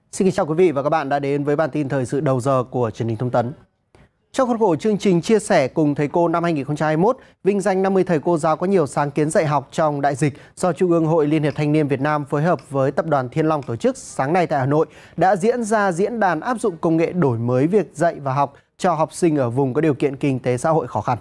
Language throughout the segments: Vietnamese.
Xin kính chào quý vị và các bạn đã đến với bản tin thời sự đầu giờ của truyền hình Thông tấn. Trong khuôn khổ chương trình chia sẻ cùng thầy cô năm 2021, vinh danh 50 thầy cô giáo có nhiều sáng kiến dạy học trong đại dịch do Trung ương Hội Liên hiệp Thanh niên Việt Nam phối hợp với Tập đoàn Thiên Long tổ chức sáng nay tại Hà Nội đã diễn ra diễn đàn áp dụng công nghệ đổi mới việc dạy và học cho học sinh ở vùng có điều kiện kinh tế xã hội khó khăn.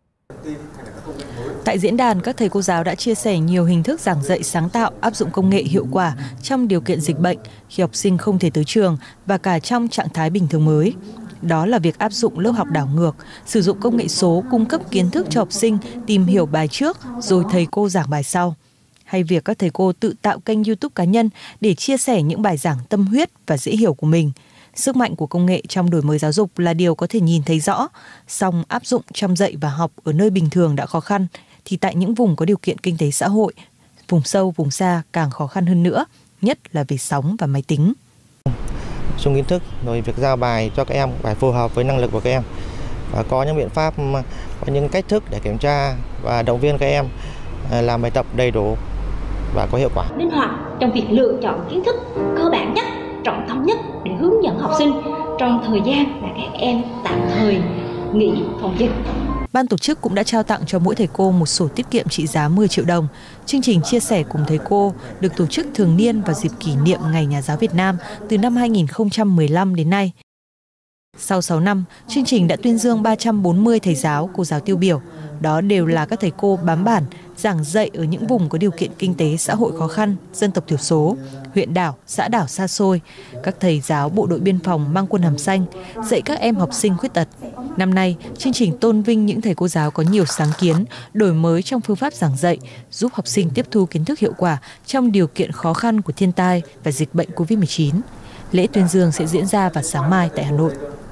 Tại diễn đàn, các thầy cô giáo đã chia sẻ nhiều hình thức giảng dạy sáng tạo, áp dụng công nghệ hiệu quả trong điều kiện dịch bệnh, khi học sinh không thể tới trường và cả trong trạng thái bình thường mới. Đó là việc áp dụng lớp học đảo ngược, sử dụng công nghệ số cung cấp kiến thức cho học sinh tìm hiểu bài trước rồi thầy cô giảng bài sau. Hay việc các thầy cô tự tạo kênh YouTube cá nhân để chia sẻ những bài giảng tâm huyết và dễ hiểu của mình. Sức mạnh của công nghệ trong đổi mới giáo dục là điều có thể nhìn thấy rõ, song áp dụng trong dạy và học ở nơi bình thường đã khó khăn, thì tại những vùng có điều kiện kinh tế xã hội, vùng sâu, vùng xa càng khó khăn hơn nữa, nhất là về sóng và máy tính. Dùng kiến thức rồi việc giao bài cho các em phải phù hợp với năng lực của các em và có những biện pháp, có những cách thức để kiểm tra và động viên các em làm bài tập đầy đủ và có hiệu quả. Linh hoạt trong việc lựa chọn kiến thức cơ bản nhất, trọng tâm nhất để hướng dẫn học sinh trong thời gian mà các em tạm thời nghỉ phòng dịch. Ban tổ chức cũng đã trao tặng cho mỗi thầy cô một sổ tiết kiệm trị giá 10 triệu đồng. Chương trình chia sẻ cùng thầy cô được tổ chức thường niên vào dịp kỷ niệm Ngày Nhà giáo Việt Nam từ năm 2015 đến nay. Sau 6 năm, chương trình đã tuyên dương 340 thầy giáo, cô giáo tiêu biểu. Đó đều là các thầy cô bám bản, giảng dạy ở những vùng có điều kiện kinh tế xã hội khó khăn, dân tộc thiểu số, huyện đảo, xã đảo xa xôi, các thầy giáo bộ đội biên phòng mang quân hàm xanh, dạy các em học sinh khuyết tật. Năm nay, chương trình tôn vinh những thầy cô giáo có nhiều sáng kiến, đổi mới trong phương pháp giảng dạy, giúp học sinh tiếp thu kiến thức hiệu quả trong điều kiện khó khăn của thiên tai và dịch bệnh Covid-19. Lễ tuyên dương sẽ diễn ra vào sáng mai tại Hà Nội.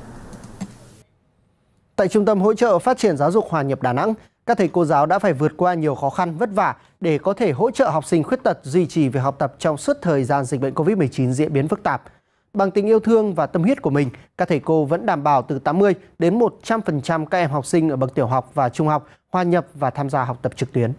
Tại Trung tâm Hỗ trợ Phát triển Giáo dục Hòa nhập Đà Nẵng, các thầy cô giáo đã phải vượt qua nhiều khó khăn vất vả để có thể hỗ trợ học sinh khuyết tật duy trì việc học tập trong suốt thời gian dịch bệnh Covid-19 diễn biến phức tạp. Bằng tình yêu thương và tâm huyết của mình, các thầy cô vẫn đảm bảo từ 80 đến 100% các em học sinh ở bậc tiểu học và trung học hòa nhập và tham gia học tập trực tuyến.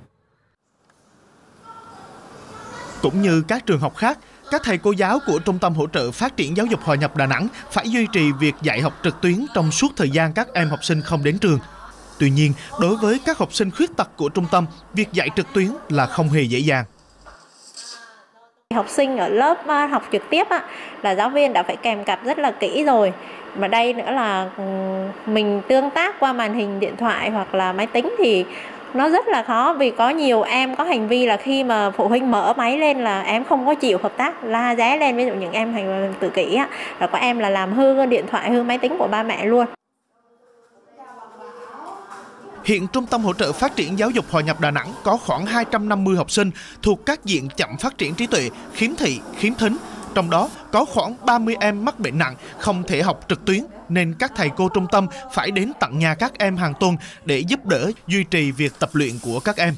Cũng như các trường học khác, các thầy cô giáo của Trung tâm Hỗ trợ Phát triển Giáo dục Hòa nhập Đà Nẵng phải duy trì việc dạy học trực tuyến trong suốt thời gian các em học sinh không đến trường. Tuy nhiên, đối với các học sinh khuyết tật của trung tâm, việc dạy trực tuyến là không hề dễ dàng. Học sinh ở lớp học trực tiếp là giáo viên đã phải kèm cặp rất là kỹ rồi. Mà đây nữa là mình tương tác qua màn hình điện thoại hoặc là máy tính thì nó rất là khó, vì có nhiều em có hành vi là khi mà phụ huynh mở máy lên là em không có chịu hợp tác, la ré lên. Ví dụ những em hành tự kỷ là có em là làm hư điện thoại, hư máy tính của ba mẹ luôn. Hiện Trung tâm Hỗ trợ Phát triển Giáo dục Hòa nhập Đà Nẵng có khoảng 250 học sinh thuộc các diện chậm phát triển trí tuệ, khiếm thị, khiếm thính. Trong đó có khoảng 30 em mắc bệnh nặng, không thể học trực tuyến, nên các thầy cô trung tâm phải đến tận nhà các em hàng tuần để giúp đỡ duy trì việc tập luyện của các em.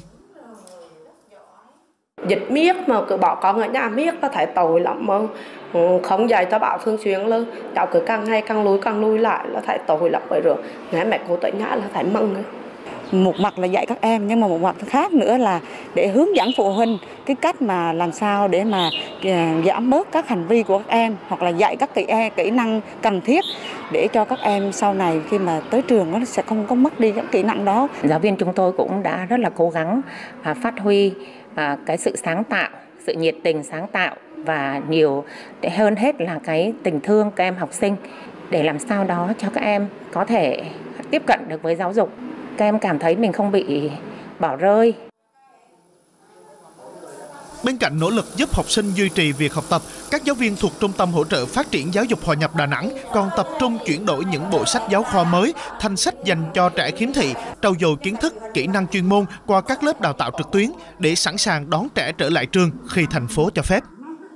Dịch miết mà cứ bỏ con ở nhà miết có thể tội lắm mà không dạy cho bảo thường xuyên luôn, cháu cứ càng ngày càng lui lại là thấy tội lắm vậy rồi. Nghe mẹ cô tới nhà là thấy mừng. Một mặt là dạy các em, nhưng mà một mặt khác nữa là để hướng dẫn phụ huynh cái cách mà làm sao để mà giảm bớt các hành vi của các em, hoặc là dạy các kỹ năng cần thiết để cho các em sau này khi mà tới trường nó sẽ không có mất đi các kỹ năng đó. Giáo viên chúng tôi cũng đã rất là cố gắng phát huy cái sự sáng tạo, sự nhiệt tình sáng tạo và nhiều hơn hết là cái tình thương các em học sinh để làm sao đó cho các em có thể tiếp cận được với giáo dục. Các em cảm thấy mình không bị bỏ rơi. Bên cạnh nỗ lực giúp học sinh duy trì việc học tập, các giáo viên thuộc Trung tâm Hỗ trợ Phát triển Giáo dục Hòa nhập Đà Nẵng còn tập trung chuyển đổi những bộ sách giáo khoa mới thành sách dành cho trẻ khiếm thị, trau dồi kiến thức, kỹ năng chuyên môn qua các lớp đào tạo trực tuyến để sẵn sàng đón trẻ trở lại trường khi thành phố cho phép.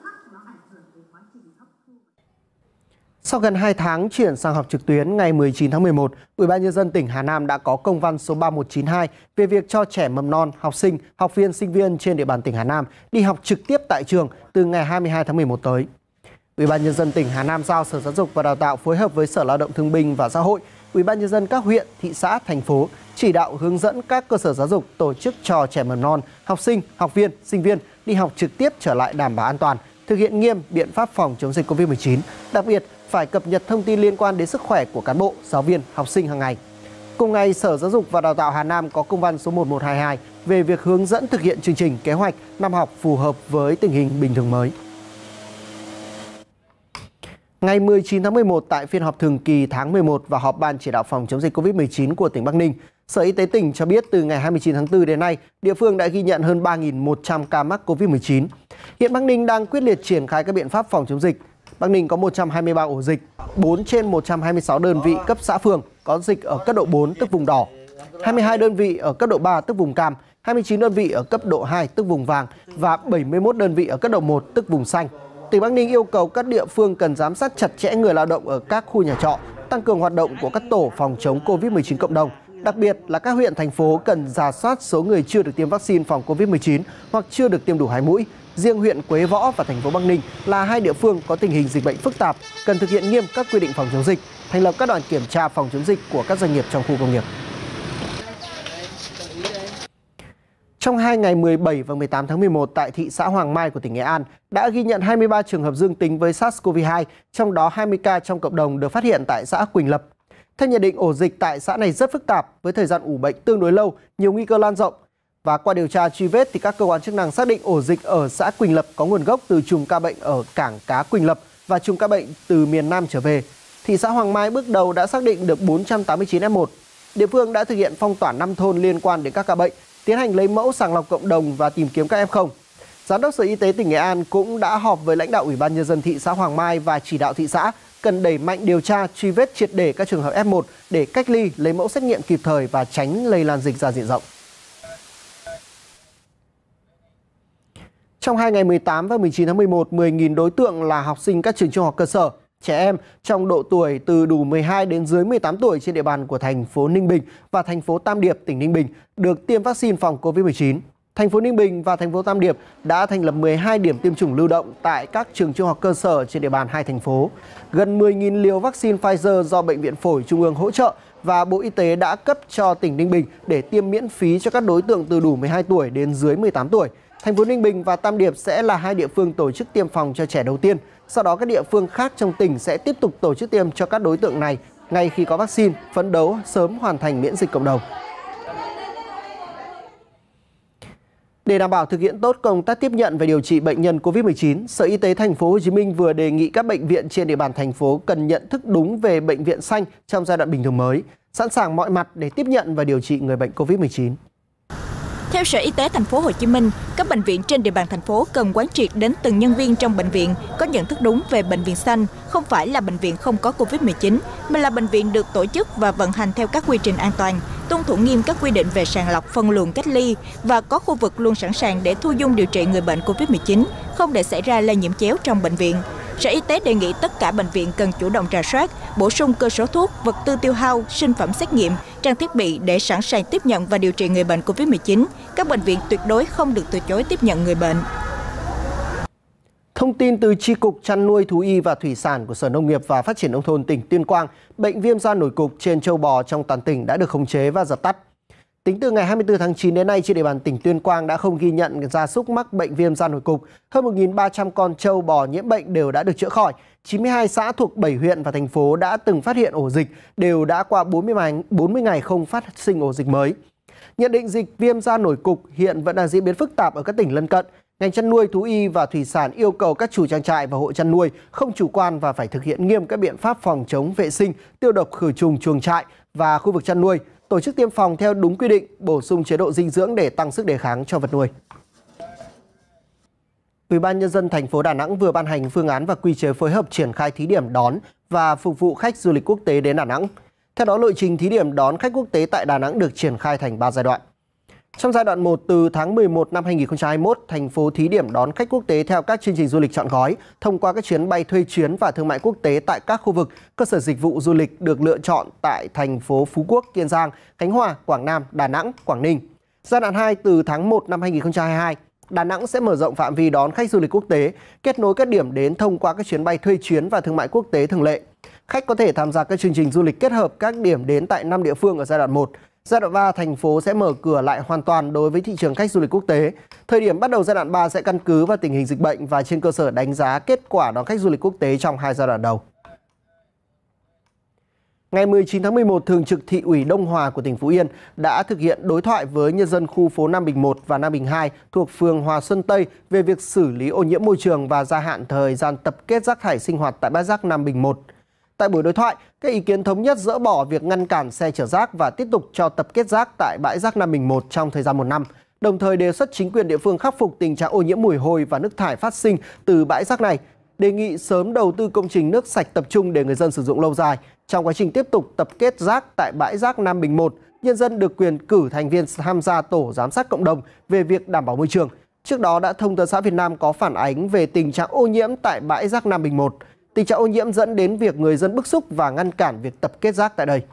Sau gần 2 tháng chuyển sang học trực tuyến, ngày 19 tháng 11, Ủy ban Nhân dân tỉnh Hà Nam đã có công văn số 3192 về việc cho trẻ mầm non, học sinh, học viên, sinh viên trên địa bàn tỉnh Hà Nam đi học trực tiếp tại trường từ ngày 22 tháng 11 tới. Ủy ban Nhân dân tỉnh Hà Nam giao Sở Giáo dục và Đào tạo phối hợp với Sở Lao động Thương binh và Xã hội, Ủy ban Nhân dân các huyện, thị xã, thành phố chỉ đạo hướng dẫn các cơ sở giáo dục tổ chức cho trẻ mầm non, học sinh, học viên, sinh viên đi học trực tiếp trở lại đảm bảo an toàn, thực hiện nghiêm biện pháp phòng chống dịch Covid-19, đặc biệt phải cập nhật thông tin liên quan đến sức khỏe của cán bộ, giáo viên, học sinh hàng ngày. Cùng ngày, Sở Giáo dục và Đào tạo Hà Nam có công văn số 1122 về việc hướng dẫn thực hiện chương trình kế hoạch năm học phù hợp với tình hình bình thường mới. Ngày 19 tháng 11 tại phiên họp thường kỳ tháng 11 và họp Ban chỉ đạo phòng chống dịch Covid-19 của tỉnh Bắc Ninh, Sở Y tế tỉnh cho biết từ ngày 29 tháng 4 đến nay, địa phương đã ghi nhận hơn 3.100 ca mắc Covid-19. Hiện Bắc Ninh đang quyết liệt triển khai các biện pháp phòng chống dịch. Bắc Ninh có 123 ổ dịch, 4 trên 126 đơn vị cấp xã phường có dịch ở cấp độ 4 tức vùng đỏ, 22 đơn vị ở cấp độ 3 tức vùng cam, 29 đơn vị ở cấp độ 2 tức vùng vàng và 71 đơn vị ở cấp độ 1 tức vùng xanh. Tỉnh Bắc Ninh yêu cầu các địa phương cần giám sát chặt chẽ người lao động ở các khu nhà trọ, tăng cường hoạt động của các tổ phòng chống Covid-19 cộng đồng. Đặc biệt là các huyện, thành phố cần rà soát số người chưa được tiêm vaccine phòng Covid-19 hoặc chưa được tiêm đủ 2 mũi. Riêng huyện Quế Võ và thành phố Bắc Ninh là hai địa phương có tình hình dịch bệnh phức tạp, cần thực hiện nghiêm các quy định phòng chống dịch, thành lập các đoàn kiểm tra phòng chống dịch của các doanh nghiệp trong khu công nghiệp. Trong 2 ngày 17 và 18 tháng 11 tại thị xã Hoàng Mai của tỉnh Nghệ An đã ghi nhận 23 trường hợp dương tính với SARS-CoV-2, trong đó 20 ca trong cộng đồng được phát hiện tại xã Quỳnh Lập. Theo nhận định, ổ dịch tại xã này rất phức tạp với thời gian ủ bệnh tương đối lâu, nhiều nguy cơ lan rộng. Và qua điều tra truy vết thì các cơ quan chức năng xác định ổ dịch ở xã Quỳnh Lập có nguồn gốc từ chùm ca bệnh ở cảng cá Quỳnh Lập và chùm ca bệnh từ miền Nam trở về. Thị xã Hoàng Mai bước đầu đã xác định được 489 F1. Địa phương đã thực hiện phong tỏa 5 thôn liên quan đến các ca bệnh, tiến hành lấy mẫu sàng lọc cộng đồng và tìm kiếm các F0. Giám đốc Sở Y tế tỉnh Nghệ An cũng đã họp với lãnh đạo Ủy ban Nhân dân thị xã Hoàng Mai và chỉ đạo thị xã cần đẩy mạnh điều tra, truy vết triệt để các trường hợp F1 để cách ly, lấy mẫu xét nghiệm kịp thời và tránh lây lan dịch ra diện rộng. Trong 2 ngày 18 và 19 tháng 11, 10.000 đối tượng là học sinh các trường trung học cơ sở, trẻ em trong độ tuổi từ đủ 12 đến dưới 18 tuổi trên địa bàn của thành phố Ninh Bình và thành phố Tam Điệp, tỉnh Ninh Bình được tiêm vaccine phòng Covid-19. Thành phố Ninh Bình và thành phố Tam Điệp đã thành lập 12 điểm tiêm chủng lưu động tại các trường trung học cơ sở trên địa bàn hai thành phố. Gần 10.000 liều vaccine Pfizer do Bệnh viện Phổi Trung ương hỗ trợ và Bộ Y tế đã cấp cho tỉnh Ninh Bình để tiêm miễn phí cho các đối tượng từ đủ 12 tuổi đến dưới 18 tuổi. Thành phố Ninh Bình và Tam Điệp sẽ là hai địa phương tổ chức tiêm phòng cho trẻ đầu tiên. Sau đó các địa phương khác trong tỉnh sẽ tiếp tục tổ chức tiêm cho các đối tượng này ngay khi có vaccine, phấn đấu sớm hoàn thành miễn dịch cộng đồng. Để đảm bảo thực hiện tốt công tác tiếp nhận và điều trị bệnh nhân Covid-19, Sở Y tế Thành phố Hồ Chí Minh vừa đề nghị các bệnh viện trên địa bàn thành phố cần nhận thức đúng về bệnh viện xanh trong giai đoạn bình thường mới, sẵn sàng mọi mặt để tiếp nhận và điều trị người bệnh Covid-19. Theo Sở Y tế Thành phố Hồ Chí Minh, các bệnh viện trên địa bàn thành phố cần quán triệt đến từng nhân viên trong bệnh viện có nhận thức đúng về bệnh viện xanh, không phải là bệnh viện không có Covid-19, mà là bệnh viện được tổ chức và vận hành theo các quy trình an toàn, tuân thủ nghiêm các quy định về sàng lọc, phân luồng, cách ly và có khu vực luôn sẵn sàng để thu dung điều trị người bệnh Covid-19, không để xảy ra lây nhiễm chéo trong bệnh viện. Sở Y tế đề nghị tất cả bệnh viện cần chủ động rà soát, bổ sung cơ số thuốc, vật tư tiêu hao, sinh phẩm xét nghiệm, trang thiết bị để sẵn sàng tiếp nhận và điều trị người bệnh Covid-19. Các bệnh viện tuyệt đối không được từ chối tiếp nhận người bệnh. Thông tin từ Chi cục Chăn nuôi Thú y và Thủy sản của Sở Nông nghiệp và Phát triển Nông thôn tỉnh Tuyên Quang, bệnh viêm da nổi cục trên trâu bò trong toàn tỉnh đã được khống chế và dập tắt. Tính từ ngày 24 tháng 9 đến nay, trên địa bàn tỉnh Tuyên Quang đã không ghi nhận gia súc mắc bệnh viêm da nổi cục. Hơn 1.300 con trâu bò nhiễm bệnh đều đã được chữa khỏi. 92 xã thuộc 7 huyện và thành phố đã từng phát hiện ổ dịch, đều đã qua 40 ngày không phát sinh ổ dịch mới. Nhận định dịch viêm da nổi cục hiện vẫn đang diễn biến phức tạp ở các tỉnh lân cận. Ngành chăn nuôi thú y và thủy sản yêu cầu các chủ trang trại và hộ chăn nuôi không chủ quan và phải thực hiện nghiêm các biện pháp phòng chống vệ sinh, tiêu độc khử trùng chuồng trại và khu vực chăn nuôi, tổ chức tiêm phòng theo đúng quy định, bổ sung chế độ dinh dưỡng để tăng sức đề kháng cho vật nuôi. Ủy ban Nhân dân thành phố Đà Nẵng vừa ban hành phương án và quy chế phối hợp triển khai thí điểm đón và phục vụ khách du lịch quốc tế đến Đà Nẵng. Theo đó, lộ trình thí điểm đón khách quốc tế tại Đà Nẵng được triển khai thành 3 giai đoạn. Trong giai đoạn 1, từ tháng 11 năm 2021, thành phố thí điểm đón khách quốc tế theo các chương trình du lịch trọn gói thông qua các chuyến bay thuê chuyến và thương mại quốc tế tại các khu vực, cơ sở dịch vụ du lịch được lựa chọn tại thành phố Phú Quốc, Kiên Giang, Khánh Hòa, Quảng Nam, Đà Nẵng, Quảng Ninh. Giai đoạn 2, từ tháng 1 năm 2022, Đà Nẵng sẽ mở rộng phạm vi đón khách du lịch quốc tế, kết nối các điểm đến thông qua các chuyến bay thuê chuyến và thương mại quốc tế thường lệ. Khách có thể tham gia các chương trình du lịch kết hợp các điểm đến tại 5 địa phương ở giai đoạn 1. Giai đoạn 3, thành phố sẽ mở cửa lại hoàn toàn đối với thị trường khách du lịch quốc tế. Thời điểm bắt đầu giai đoạn 3 sẽ căn cứ vào tình hình dịch bệnh và trên cơ sở đánh giá kết quả đón khách du lịch quốc tế trong 2 giai đoạn đầu. Ngày 19 tháng 11, Thường trực Thị ủy Đông Hòa của tỉnh Phú Yên đã thực hiện đối thoại với nhân dân khu phố Nam Bình 1 và Nam Bình 2 thuộc phường Hòa Xuân Tây về việc xử lý ô nhiễm môi trường và gia hạn thời gian tập kết rác thải sinh hoạt tại bãi rác Nam Bình 1. Tại buổi đối thoại, các ý kiến thống nhất dỡ bỏ việc ngăn cản xe chở rác và tiếp tục cho tập kết rác tại bãi rác Nam Bình 1 trong thời gian 1 năm, đồng thời đề xuất chính quyền địa phương khắc phục tình trạng ô nhiễm mùi hôi và nước thải phát sinh từ bãi rác này, đề nghị sớm đầu tư công trình nước sạch tập trung để người dân sử dụng lâu dài. Trong quá trình tiếp tục tập kết rác tại bãi rác Nam Bình 1, nhân dân được quyền cử thành viên tham gia tổ giám sát cộng đồng về việc đảm bảo môi trường. Trước đó đã Thông tấn xã Việt Nam có phản ánh về tình trạng ô nhiễm tại bãi rác Nam Bình 1. Tình trạng ô nhiễm dẫn đến việc người dân bức xúc và ngăn cản việc tập kết rác tại đây.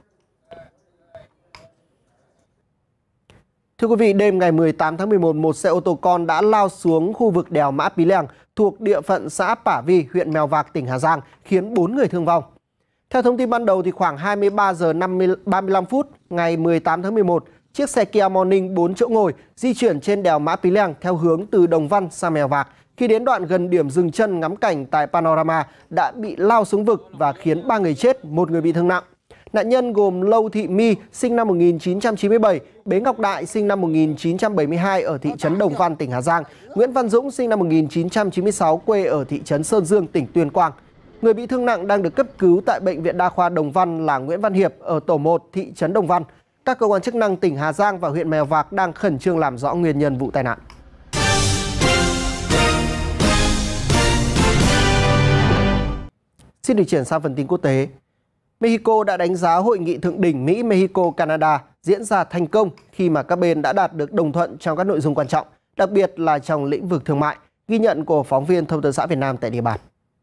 Thưa quý vị, đêm ngày 18 tháng 11, một xe ô tô con đã lao xuống khu vực đèo Mã Pí Lèng thuộc địa phận xã Pả Vi, huyện Mèo Vạc, tỉnh Hà Giang, khiến 4 người thương vong. Theo thông tin ban đầu, thì khoảng 23 giờ 35 phút ngày 18 tháng 11, chiếc xe Kia Morning 4 chỗ ngồi di chuyển trên đèo Mã Pí Lèng theo hướng từ Đồng Văn sang Mèo Vạc. Khi đến đoạn gần điểm dừng chân ngắm cảnh tại Panorama đã bị lao xuống vực và khiến 3 người chết, 1 người bị thương nặng. Nạn nhân gồm Lâu Thị My, sinh năm 1997, Bế Ngọc Đại, sinh năm 1972 ở thị trấn Đồng Văn, tỉnh Hà Giang, Nguyễn Văn Dũng, sinh năm 1996, quê ở thị trấn Sơn Dương, tỉnh Tuyên Quang. Người bị thương nặng đang được cấp cứu tại Bệnh viện Đa khoa Đồng Văn là Nguyễn Văn Hiệp ở tổ 1 thị trấn Đồng Văn. Các cơ quan chức năng tỉnh Hà Giang và huyện Mèo Vạc đang khẩn trương làm rõ nguyên nhân vụ tai nạn. Xin được chuyển sang phần tin quốc tế. Mexico đã đánh giá hội nghị thượng đỉnh Mỹ-Mexico-Canada diễn ra thành công khi mà các bên đã đạt được đồng thuận trong các nội dung quan trọng, đặc biệt là trong lĩnh vực thương mại. Ghi nhận của phóng viên Thông tấn xã Việt Nam tại địa bàn.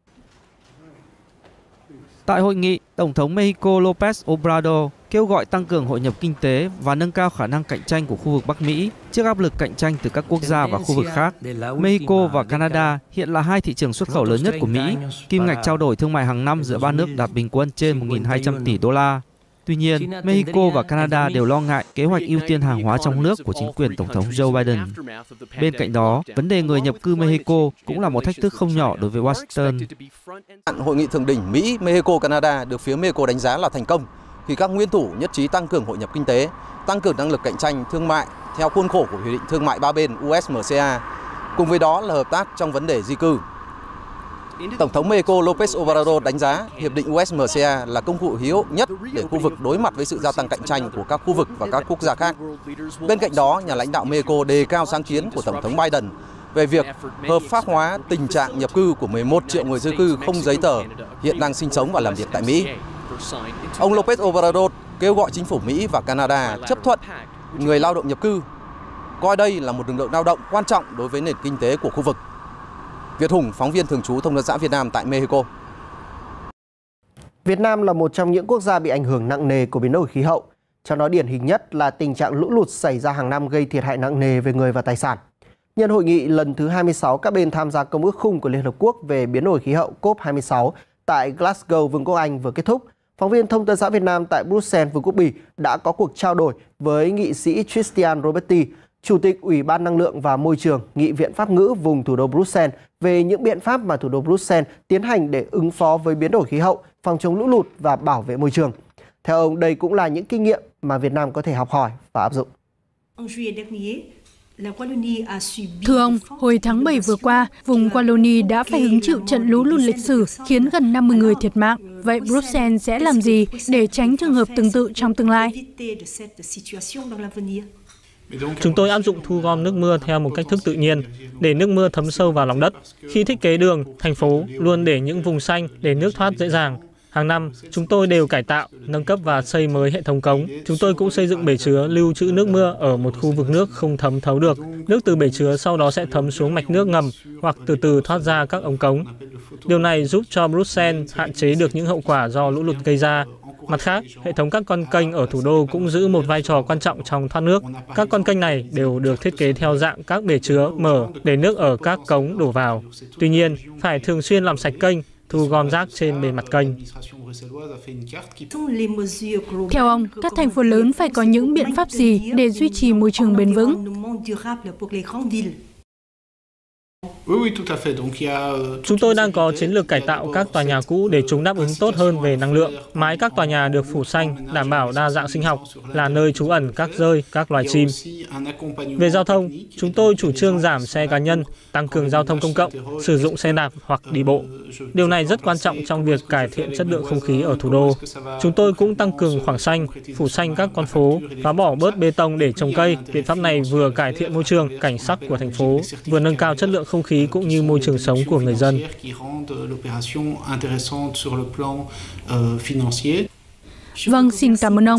Tại hội nghị, Tổng thống Mexico López Obrador kêu gọi tăng cường hội nhập kinh tế và nâng cao khả năng cạnh tranh của khu vực Bắc Mỹ trước áp lực cạnh tranh từ các quốc gia và khu vực khác. Mexico và Canada hiện là 2 thị trường xuất khẩu lớn nhất của Mỹ. Kim ngạch trao đổi thương mại hàng năm giữa ba nước đạt bình quân trên 1.200 tỷ đô la. Tuy nhiên, Mexico và Canada đều lo ngại kế hoạch ưu tiên hàng hóa trong nước của chính quyền Tổng thống Joe Biden. Bên cạnh đó, vấn đề người nhập cư Mexico cũng là một thách thức không nhỏ đối với Washington. Hội nghị thượng đỉnh Mỹ-Mexico-Canada được phía Mexico đánh giá là thành công khi các nguyên thủ nhất trí tăng cường hội nhập kinh tế, tăng cường năng lực cạnh tranh thương mại theo khuôn khổ của Hiệp định Thương mại ba bên USMCA, cùng với đó là hợp tác trong vấn đề di cư. Tổng thống Mexico López Obrador đánh giá Hiệp định USMCA là công cụ hữu nhất để khu vực đối mặt với sự gia tăng cạnh tranh của các khu vực và các quốc gia khác. Bên cạnh đó, nhà lãnh đạo Mexico đề cao sáng kiến của Tổng thống Biden về việc hợp pháp hóa tình trạng nhập cư của 11 triệu người di cư không giấy tờ hiện đang sinh sống và làm việc tại Mỹ. Ông López Obrador kêu gọi chính phủ Mỹ và Canada chấp thuận người lao động nhập cư, coi đây là một lực lượng lao động quan trọng đối với nền kinh tế của khu vực. Việt Hùng, phóng viên thường trú Thông tấn xã Việt Nam tại Mexico. Việt Nam là một trong những quốc gia bị ảnh hưởng nặng nề của biến đổi khí hậu. Trong đó điển hình nhất là tình trạng lũ lụt xảy ra hàng năm gây thiệt hại nặng nề về người và tài sản. Nhân hội nghị lần thứ 26 các bên tham gia Công ước Khung của Liên Hợp Quốc về biến đổi khí hậu COP26 tại Glasgow, Vương quốc Anh vừa kết thúc, phóng viên Thông tấn xã Việt Nam tại Bruxelles, Vương quốc Bỉ đã có cuộc trao đổi với nghị sĩ Tristan Roberti, Chủ tịch Ủy ban Năng lượng và Môi trường, Nghị viện Pháp ngữ vùng thủ đô Bruxelles về những biện pháp mà thủ đô Bruxelles tiến hành để ứng phó với biến đổi khí hậu, phòng chống lũ lụt và bảo vệ môi trường. Theo ông, đây cũng là những kinh nghiệm mà Việt Nam có thể học hỏi và áp dụng. Thưa ông, hồi tháng 7 vừa qua, vùng Wallonie đã phải hứng chịu trận lũ lụt lịch sử khiến gần 50 người thiệt mạng. Vậy Bruxelles sẽ làm gì để tránh trường hợp tương tự trong tương lai? Chúng tôi áp dụng thu gom nước mưa theo một cách thức tự nhiên, để nước mưa thấm sâu vào lòng đất. Khi thiết kế đường, thành phố luôn để những vùng xanh để nước thoát dễ dàng. Hàng năm, chúng tôi đều cải tạo, nâng cấp và xây mới hệ thống cống. Chúng tôi cũng xây dựng bể chứa lưu trữ nước mưa ở một khu vực nước không thấm thấu được. Nước từ bể chứa sau đó sẽ thấm xuống mạch nước ngầm hoặc từ từ thoát ra các ống cống. Điều này giúp cho Bruxelles hạn chế được những hậu quả do lũ lụt gây ra. Mặt khác, hệ thống các con kênh ở thủ đô cũng giữ một vai trò quan trọng trong thoát nước. Các con kênh này đều được thiết kế theo dạng các bể chứa mở để nước ở các cống đổ vào. Tuy nhiên, phải thường xuyên làm sạch kênh, thu gom rác trên bề mặt kênh. Theo ông, các thành phố lớn phải có những biện pháp gì để duy trì môi trường bền vững? Chúng tôi đang có chiến lược cải tạo các tòa nhà cũ để chúng đáp ứng tốt hơn về năng lượng. Mái các tòa nhà được phủ xanh, đảm bảo đa dạng sinh học, là nơi trú ẩn các rơi, các loài chim. Về giao thông, chúng tôi chủ trương giảm xe cá nhân, tăng cường giao thông công cộng, sử dụng xe đạp hoặc đi bộ. Điều này rất quan trọng trong việc cải thiện chất lượng không khí ở thủ đô. Chúng tôi cũng tăng cường khoảng xanh, phủ xanh các con phố, phá bỏ bớt bê tông để trồng cây. Biện pháp này vừa cải thiện môi trường, cảnh sắc của thành phố, vừa nâng cao chất lượng không khí cũng như môi trường sống của người dân. Vâng, xin cảm ơn ông.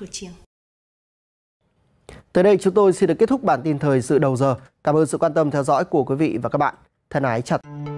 Tới đây chúng tôi xin được kết thúc bản tin thời sự đầu giờ. Cảm ơn sự quan tâm theo dõi của quý vị và các bạn. Thân ái chào.